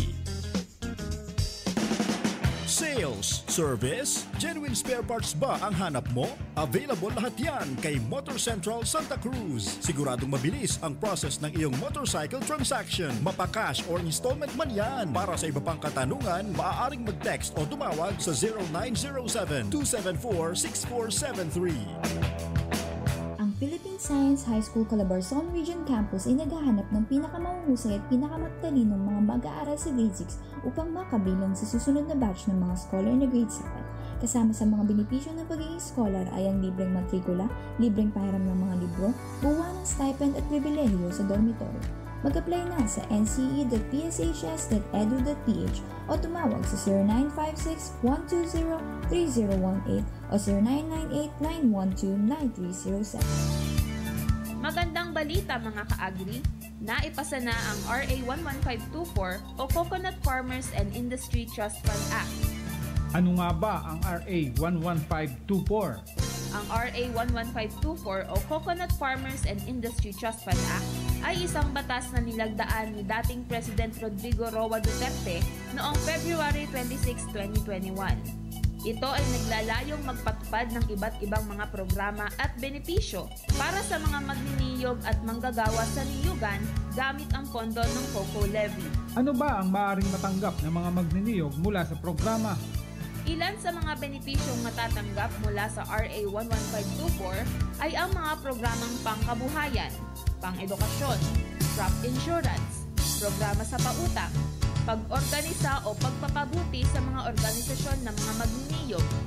Sales, service, genuine spare parts ba ang hanap mo? Available lahat yan kay Motor Central Santa Cruz. Siguradong mabilis ang process ng iyong motorcycle transaction. Mapakash or installment man yan. Para sa iba pang katanungan, maaaring mag-text o tumawag sa zero nine zero seven, two seven four, six four seven three. Ang Philippine Science High School Calabarzon Region Campus ay naghahanap ng pinakamahusay at pinakamatalinong mga mag-aaral sa grade six upang makabilang sa susunod na batch ng mga scholar na grade seven. Kasama sa mga benepisyo ng pagiging scholar ay ang libreng matrikula, libreng pahiram ng mga libro, buwan ng stipend at pribilehiyo sa dormitory. Mag-apply na sa n c e dot p s h s dot e d u dot p h o tumawag sa zero nine five six, one two zero, three zero one eight o zero nine nine eight, nine one two, nine three zero seven. Magandang balita mga ka-agri, naipasa na ang R A one one five two four o Coconut Farmers and Industry Trust Fund Act. Ano nga ba ang R A one one five two four? Ang R A one one five two four o Coconut Farmers and Industry Trust Fund Act ay isang batas na nilagdaan ni dating President Rodrigo Roa Duterte noong February twenty-sixth, twenty twenty-one. Ito ay naglalayong magpatupad ng iba't ibang mga programa at benepisyo para sa mga magniniyog at manggagawa sa niyugan gamit ang pondo ng Coco Levy. Ano ba ang maaaring matanggap ng mga magniniyog mula sa programa? Ilan sa mga benepisyong matatanggap mula sa R A one one five two four ay ang mga programang pangkabuhayan, pang-edukasyon, crop insurance, programa sa pautang, pag-organisa o pagpapabuti sa mga organisasyon ng mga magniniyog, at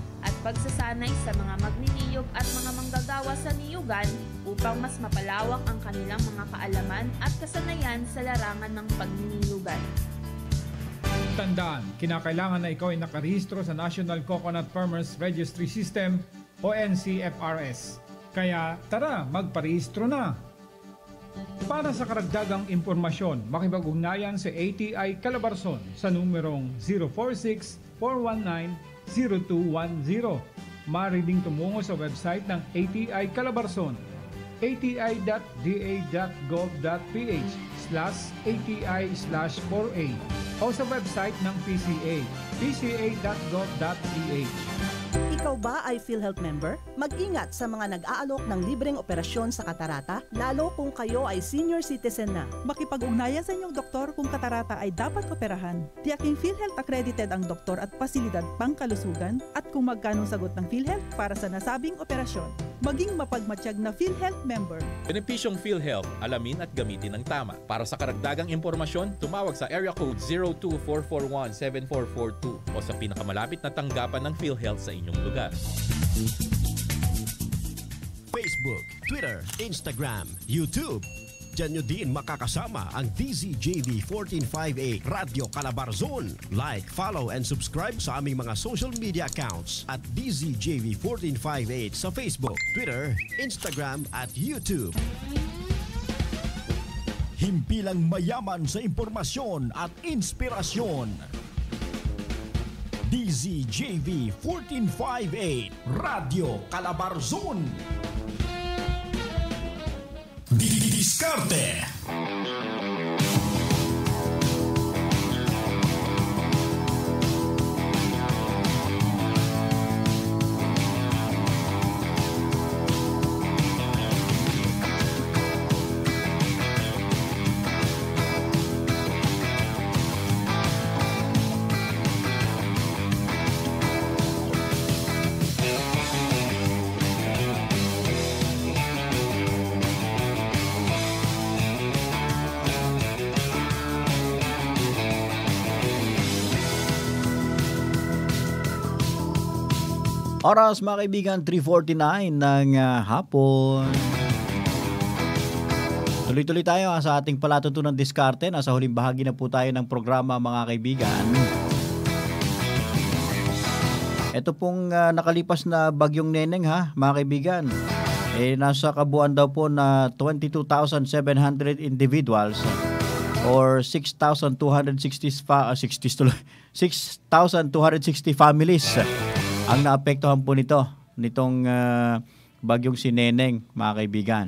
pagsasanay sa mga magniniyog at mga manggagawa sa niyugan upang mas mapalawak ang kanilang mga kaalaman at kasanayan sa larangan ng pagniniyugan. Tandaan, kinakailangan na ikaw ay nakarehistro sa National Coconut Farmers Registry System o N C F R S. Kaya tara, magparehistro na! Para sa karagdagang impormasyon, makipag-ugnayan sa A T I Calabarzon sa numerong zero four six, four one nine, zero two one zero. Maaari ding tumungo sa website ng A T I Calabarzon, a t i dot d a dot gov dot p h slash a t i slash four a o sa website ng P C A, p c a dot gov dot p h. Ikaw ba ay PhilHealth member? Mag-ingat sa mga nag-aalok ng libreng operasyon sa katarata, lalo kung kayo ay senior citizen na. Makipag-ugnayan sa inyong doktor kung katarata ay dapat operahan. Tiyaking PhilHealth accredited ang doktor at pasilidad pangkalusugan at kung magkano sagot ng PhilHealth para sa nasabing operasyon. Maging mapagmatsyag na PhilHealth member. Benepisyong PhilHealth, alamin at gamitin ng tama. Para sa karagdagang impormasyon, tumawag sa area code zero two four four one seven four four two o sa pinakamalapit na tanggapan ng PhilHealth sa inyong lugar. Facebook, Twitter, Instagram, YouTube. Diyan nyo din makakasama ang D Z J V fourteen fifty-eight Radio Calabarzon. Like, follow, and subscribe sa aming mga social media accounts at D Z J V fourteen fifty-eight sa Facebook, Twitter, Instagram, at YouTube. Himpilang mayaman sa impormasyon at inspirasyon. D Z J V fourteen fifty-eight Radio Calabarzon. Diskarte. Oras mga kaibigan, three forty-nine ng uh, hapon. Tuloy-tuloy tayo ha, sa ating palatuntunang diskarte. Nasa huling bahagi na po tayo ng programa mga kaibigan. Ito pong uh, nakalipas na bagyong Neneng ha, mga kaibigan. Eh, nasa kabuuan daw po na twenty-two thousand seven hundred individuals or six thousand two hundred sixty fa- uh, six thousand two hundred sixty families ang naapektuhan po nito, nitong uh, bagyong si Neneng, mga kaibigan.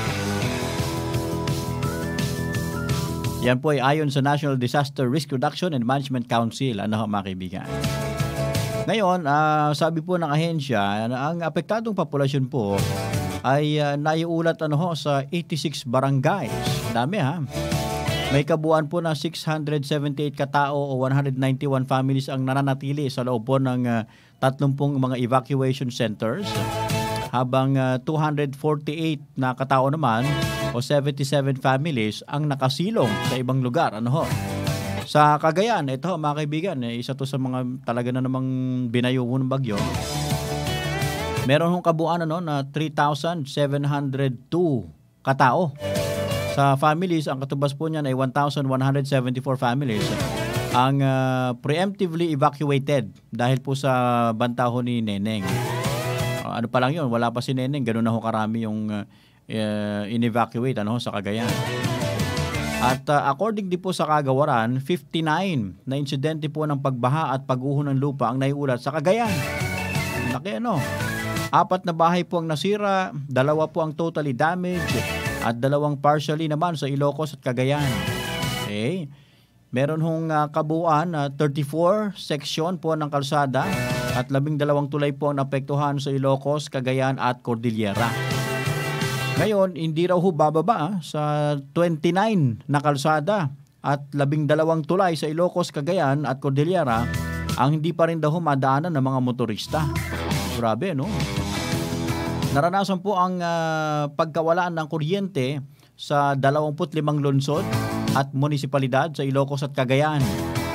Yan po ay ayon sa National Disaster Risk Reduction and Management Council, ano mga kaibigan. Ngayon, uh, sabi po ng ahensya, ang apektadong populasyon po ay uh, naiulat ano ho, sa eighty-six barangays. Dami ha. May kabuuan po na six hundred seventy-eight katao o one hundred ninety-one families ang nananatili sa loob po ng uh, tatlumpung mga evacuation centers, habang uh, two hundred forty-eight na katao naman o seventy-seven families ang nakasilong sa ibang lugar. Ano ho? Sa Cagayan, ito mga kaibigan, eh, isa to sa mga talaga na namang binayo ng bagyo. Meron hong kabuuan ano, na three thousand seven hundred two katao. Sa families, ang katubas po niyan ay one thousand one hundred seventy-four families ang uh, preemptively evacuated dahil po sa banta ho ni Neneng. Uh, ano pa lang yun, wala pa si Neneng, ganoon na ho karami yung uh, uh, in-evacuate ano, sa Cagayan. At uh, according din po sa kagawaran, fifty-nine na insidente po ng pagbaha at pag-uho ng lupa ang naiulat sa Cagayan. Laki ano. Apat na bahay po ang nasira, dalawa po ang totally damaged, at dalawang partially naman sa Ilocos at Cagayan. Okay. Meron hong uh, kabuuan na uh, thirty-four section po ng kalsada at labing dalawang tulay po ang napektuhan sa Ilocos, Cagayan at Cordillera. Ngayon, hindi raw ho bababa ah, sa twenty-nine na kalsada at labing dalawang tulay sa Ilocos, Cagayan at Cordillera ang hindi pa rin daw madaanan ng mga motorista. Grabe, no? Naranasan po ang uh, pagkawalaan ng kuryente sa dalawampu't limang lungsod at munisipalidad sa Ilocos at Cagayan.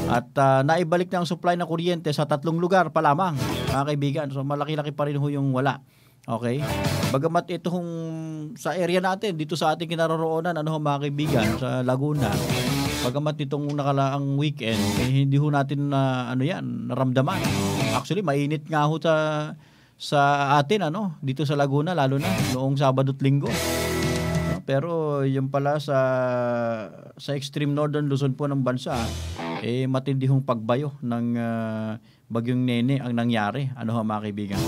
At uh, naibalik na ang supply ng kuryente sa tatlong lugar pa lamang, mga kaibigan. So malaki-laki pa rin ho yung wala. Okay? Bagamat ito hong sa area natin, dito sa ating kinaroroonan, ano ho mga kaibigan, sa Laguna, bagamat itong nakalaang weekend, eh, hindi ho natin na uh, ano yan, naramdaman. Actually, mainit nga ho sa, sa atin, ano, dito sa Laguna, lalo na noong Sabado at Linggo. No? Pero yung pala sa, sa extreme northern Luzon po ng bansa, eh, matindi hong pagbayo ng uh, bagyong Nene ang nangyari. Ano ho mga kaibigan?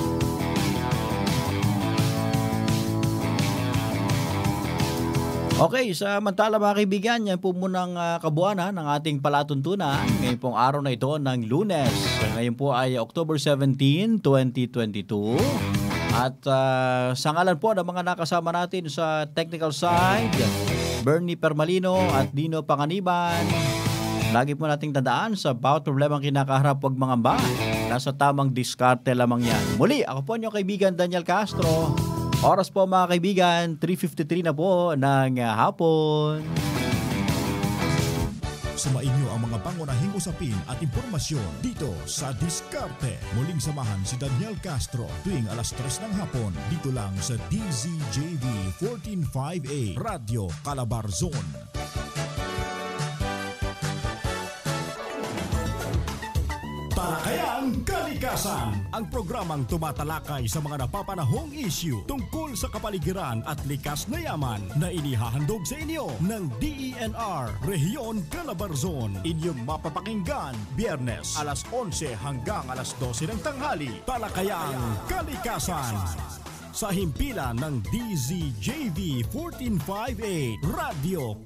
Okay, samantala mga kaibigan, yan po munang uh, kabuuan ng ating palatuntunan ngayon pong araw na ito ng Lunes. Ngayon po ay October seventeenth, twenty twenty-two. At uh, sa ngalan po ng mga nakasama natin sa technical side, Bernie Permalino at Dino Panganiban, lagi po nating tandaan sa bawat problemang kinakaharap, huwag mangamba. Nasa tamang diskarte lamang yan. Muli, ako po niyong kaibigan Daniel Castro. Oras po mga kaibigan, three fifty-three na po ng hapon. Sumainyo ang mga pangunahing usapin at impormasyon dito sa Diskarte. Muling samahan si Daniel Castro tuwing alas tres ng hapon dito lang sa D Z J V fourteen five A Radio Calabarzon. Talakayang Kalikasan, ang programang tumatalakay sa mga napapanahong issue tungkol sa kapaligiran at likas na yaman na inihahandog sa inyo ng D E N R Rehiyon Calabarzon. Inyong mapapakinggan Biyernes alas onse hanggang alas dose ng tanghali. Talakayang Kalikasan sa himpilan ng D Z J V fourteen five A Radio